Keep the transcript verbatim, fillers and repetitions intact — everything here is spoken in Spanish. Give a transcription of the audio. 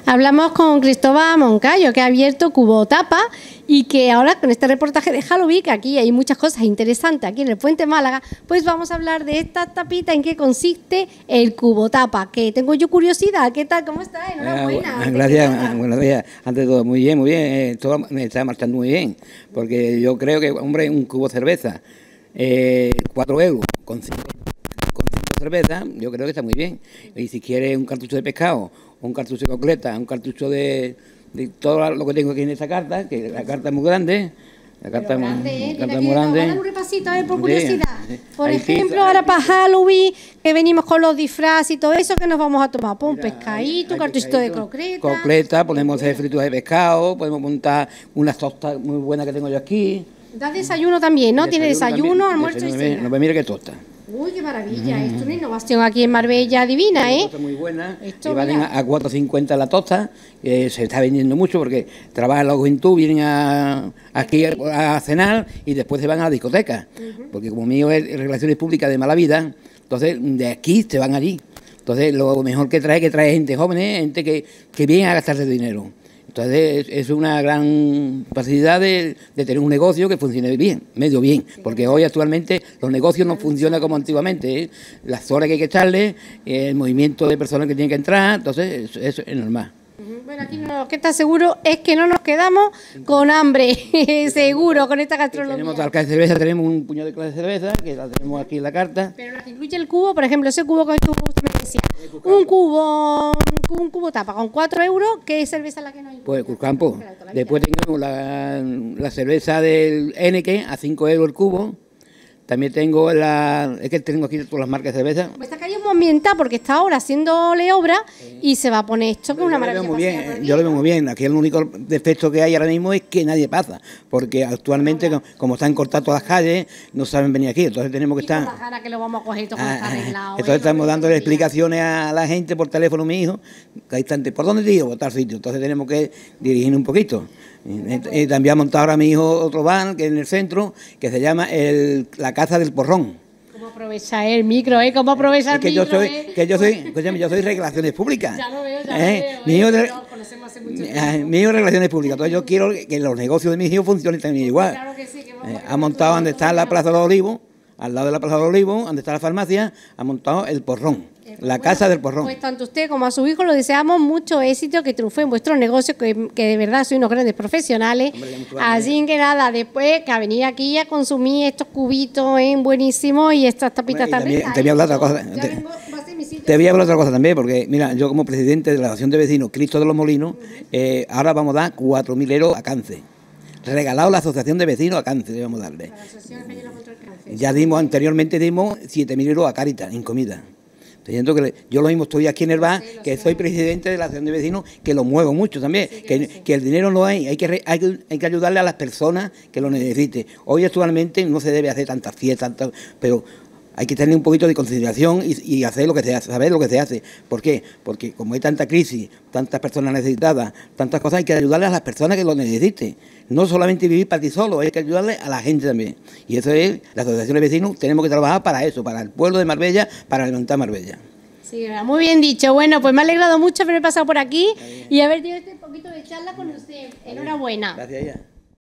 Hablamos con Cristóbal Moncayo, que ha abierto Cubo Tapa y que ahora con este reportaje de Halloween, que aquí hay muchas cosas interesantes, aquí en el Puente Málaga, pues vamos a hablar de esta tapita, en qué consiste el Cubo Tapa, que tengo yo curiosidad. ¿Qué tal? ¿Cómo estás? Enhorabuena. Eh, gracias, buenos días. Antes de todo, muy bien, muy bien, eh, todo me está marchando muy bien, porque yo creo que, hombre, un cubo de cerveza, eh, cuatro euros, con cinco, con cinco cervezas, yo creo que está muy bien. Y si quieres un cartucho de pescado, un cartucho de cocleta, un cartucho de, de todo lo que tengo aquí en esta carta, que la carta es muy grande. La carta Pero grande, muy, ¿eh? carta Mira, muy grande. Vamos a dar un repasito, a ver, por curiosidad. Sí, sí. Por Ahí ejemplo, sí, ahora ahí para sí. Halloween, que venimos con los disfraces y todo eso, que nos vamos a tomar? Pues un Mira, pescadito, un hay cartuchito de pescadito, concreta. Concreta, podemos hacer fritos de pescado, podemos montar unas tostas muy buenas que tengo yo aquí. Da desayuno también, ¿no? Tiene desayuno, también, almuerzo y desayuno cena. también. No, mira qué tosta. Uy, qué maravilla. Esto es una innovación aquí en Marbella divina, ¿eh? Tosta muy buena, Esto, y valen mira. a cuatro cincuenta la tosta, que se está vendiendo mucho porque trabajan la juventud, vienen a, aquí a, a cenar y después se van a la discoteca. Porque como mío es Relaciones Públicas de Mala Vida, entonces de aquí se van allí. Entonces lo mejor que trae, que trae gente joven, gente que, que viene a gastarse dinero. Entonces es, es una gran facilidad de, de tener un negocio que funcione bien, medio bien, porque hoy actualmente los negocios no funcionan como antiguamente, ¿eh? Las horas que hay que echarle, el movimiento de personas que tienen que entrar, entonces eso, eso es normal. Bueno, aquí lo que está seguro es que no nos quedamos con hambre, seguro, con esta gastronomía. Tenemos talca de cerveza, tenemos un puñado de clase de cerveza, que la tenemos aquí en la carta. Pero lo que incluye el cubo, por ejemplo, ese cubo que tú me decías, un cubo, un cubo tapa con cuatro euros, ¿qué cerveza es la que nos incluye? Pues Cruzcampo. Después tenemos la, la cerveza del Heineken a cinco euros el cubo. También tengo la... Es que tengo aquí todas las marcas de cerveza. Pues esta calle es muy ambientada porque está ahora haciéndole obra y se va a poner esto que es una Yo lo maravilla. veo muy pasear bien, por yo lo aquí. veo muy bien. Aquí el único defecto que hay ahora mismo es que nadie pasa, porque actualmente, como- como están cortadas todas las calles, no saben venir aquí, entonces tenemos que Y con estar... las ganas que lo vamos a coger todo cuando está Ah, arreglado. entonces ¿eh? estamos Porque dándole mira, explicaciones a la gente por teléfono, mi hijo, que hay instante, ¿por dónde te digo? Por tal sitio. Entonces tenemos que dirigirnos un poquito. Y, y también ha montado ahora mi hijo otro van, que es en el centro, que se llama el, la Casa del Porrón. ¿Cómo aprovechar el micro, eh? ¿Cómo aprovechar Es que el yo micro, soy, eh? que yo soy, escúchame, yo soy Relaciones Públicas. Ya lo veo, ya ¿Eh? lo veo. Mi eh, hijo que de- nos conocemos hace mucho Eh, tiempo. Mi hijo es Relaciones Públicas, entonces yo quiero que los negocios de mis hijos funcionen también igual. Claro que sí, que vamos Eh, a ha montado donde está la Plaza de los Olivos, al lado de la Plaza de los Olivos, donde está la farmacia, ha montado el porrón, la Casa del Porrón. Pues tanto usted como a su hijo lo deseamos mucho éxito, que triunfe en vuestros negocios, que, que de verdad sois unos grandes profesionales. Hombre, ya mucho Así que nada, después que a venir aquí a consumir estos cubitos en buenísimos y estas tapitas Hombre, y también. también- te voy a hablar de otra cosa. Ya Te- vengo, va a ser mi sitio. Te voy a hablar otra cosa también, porque mira, yo como presidente de la Asociación de Vecinos Cristo de los Molinos, eh, ahora vamos a dar cuatro mil euros a cáncer. Regalado la Asociación de Vecinos a cáncer, vamos a darle. Para la Asociación Española contra el Cáncer. Ya dimos, anteriormente dimos siete mil euros a Caritas en comida. Siento que le- yo lo mismo estoy aquí en el bar, que soy presidente de la Asociación de Vecinos, que lo muevo mucho también, que, que el dinero no hay, hay que, re- hay, que, hay que ayudarle a las personas que lo necesiten. Hoy actualmente no se debe hacer tantas fiestas, tantas- pero hay que tener un poquito de consideración y, y hacer lo que se hace, saber lo que se hace. ¿Por qué? Porque como hay tanta crisis, tantas personas necesitadas, tantas cosas, hay que ayudarle a las personas que lo necesiten. No solamente vivir para ti solo, hay que ayudarle a la gente también. Y eso es, la Asociación de Vecinos, tenemos que trabajar para eso, para el pueblo de Marbella, para levantar Marbella. Sí, muy bien dicho. Bueno, pues me ha alegrado mucho haberme pasado por aquí y haber tenido este poquito de charla con usted. Enhorabuena. Gracias, ya.